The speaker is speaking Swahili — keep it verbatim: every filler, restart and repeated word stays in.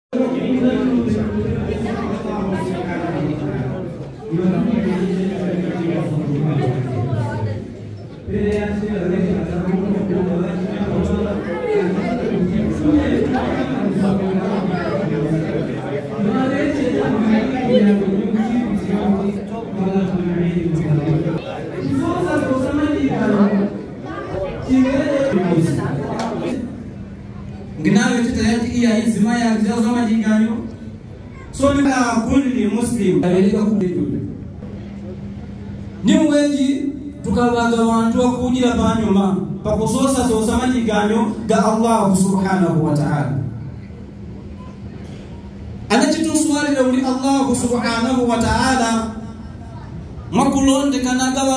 Ginayo tayari iya izima ya zama jinganyo so ni ka kulli muslim aleka kubidu ni mwenji tukabaga wantu akujira banyuma pakusosa so sama jinganyo ga Allah subhanahu wa ta'ala anachitu swali la Allah subhanahu wa ta'ala makulonde kanaga